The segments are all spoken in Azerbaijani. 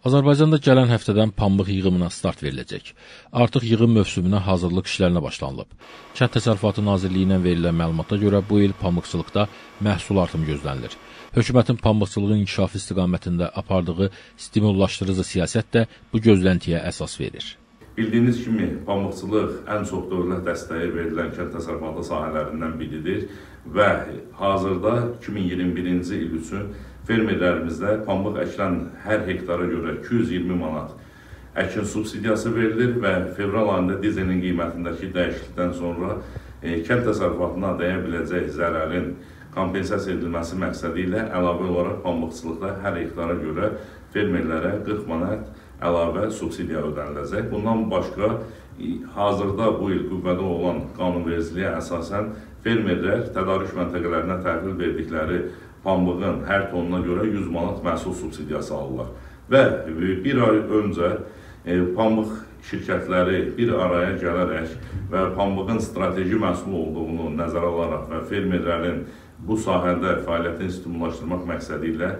Azərbaycanda gələn həftədən pambıq yığımına start veriləcək. Artıq yığım mövsümünə hazırlıq işlərinə başlanılıb. Kənd Təsərrüfatı Nazirliyindən verilən məlumata görə bu il pambıqçılıqda məhsul artımı gözlənilir. Hökumətin pambıqçılığın inkişafı istiqamətində apardığı stimullaşdırıcı siyasət də bu gözləntiyə əsas verir. Bildiyiniz kimi, pambıqçılıq ən çox dövlət dəstəyi verilən kənd təsərrüfatı sahələrindən biridir və hazırda 2021-ci il üçün fermerlərimizdə pambıq əkilən hər hektara görə 220 manat əkin subsidiyası verilir və fevral ayında dizelin qiymətindəki dəyişiklikdən sonra kənd təsərrüfatına dəyə biləcək zərərin kompensasiya edilməsi məqsədi ilə əlavə olaraq pambıqçılıqda hər hektara görə fermerlərə 40 manat əlavə subsidiya ödəniləcək. Bundan başqa, hazırda bu il qüvvədə olan qanunvericiliyə əsasən fermerlər tədarük məntəqələrinə təhvil verdikləri pambığın hər tonuna görə 100 manat məhsul subsidiyası alırlar. Və bir ay öncə pambıq şirkətləri bir araya gələrək və pambığın strateji məhsul olduğunu nəzərə alaraq və fermerlərin bu sahədə fəaliyyətini stimullaşdırmaq məqsədi ilə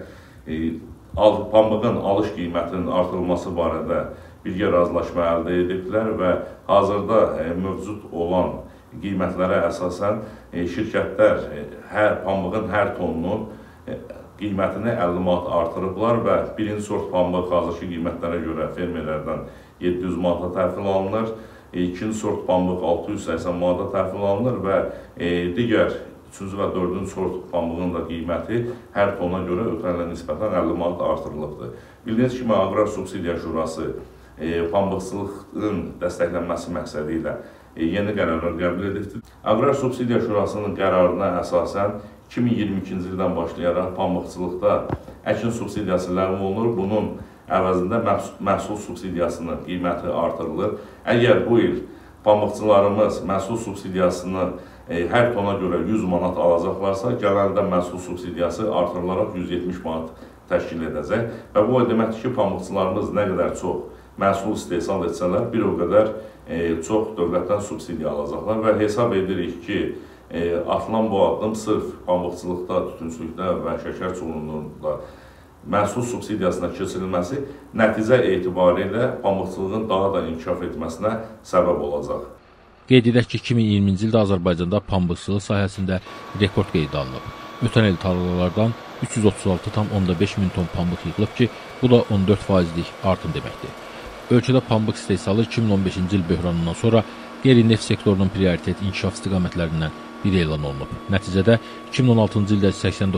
pambığın alış qiymətinin artırılması barədə birgə razılaşma əldə ediblər və hazırda mövcud olan qiymətlərə əsasən şirkətlər pambığın hər tonunun qiymətini 50 manat artırıblar və birinci sort pambıq hazırki qiymətlərə görə fermerlərdən 700 manata təhvil alınır, ikinci sort pambıq 680 manata təhvil alınır və digər 3-cü və 4-cü sort pambığın da qiyməti hər tona görə ötən ilə nisbətən 50 manat artırılıbdır. Bildiyiniz kimi, Aqrar Subsidiya Şurası pambıqçılığın dəstəklənməsi məqsədi ilə yeni qərarlar qəbul edibdir. Aqrar Subsidiya Şurasının qərarına əsasən 2022-ci ildən başlayaraq pambıqçılıqda əkin subsidiyası ləğv olunur. Bunun əvəzində məhsul subsidiyasının qiyməti artırılır. Əgər bu il pambıqçılarımız məhsul subsidiyasını hər tona görə 100 manat alacaqlarsa, gələn ildə məhsul subsidiyası artırılaraq 170 manat təşkil edəcək. Və bu o deməkdir ki, pambıqçılarımız nə qədər çox məhsul istehsal etsələr, bir o qədər çox dövlətdən subsidiya alacaqlar və hesab edirik ki, atılan bu addım sırf pambıqçılıqda, tütüncülükdə və şəkər çoğunluğunda məhsul subsidiyasına keçirilməsi nəticə etibarilə pambıqçılığın daha da inkişaf etməsinə səbəb olacaq. Qeyd edək ki, 2020-ci ildə Azərbaycanda pambıqçılıq sahəsində rekord qeydə alınıb. Ötən il tarlalardan 336,5 min ton pambıq yığılıb ki, bu da 14%lik artım deməkdir. Ölkədə pambıq istehsalı 2015-ci il böhranından sonra qeyri-neft sektorunun prioritet inkişaf istiqamətlərindən biri elan olunub. Nəticədə 2016-cı ildə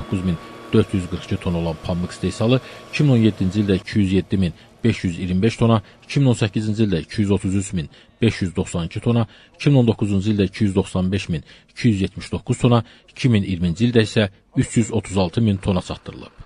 89.442 ton olan pambıq istehsalı 2017-ci ildə 207.525 tona, 2018-ci ildə 233.592 tona, 2019-cu ildə 295.279 tona, 2020-ci ildə isə 336.000 tona çatdırılıb.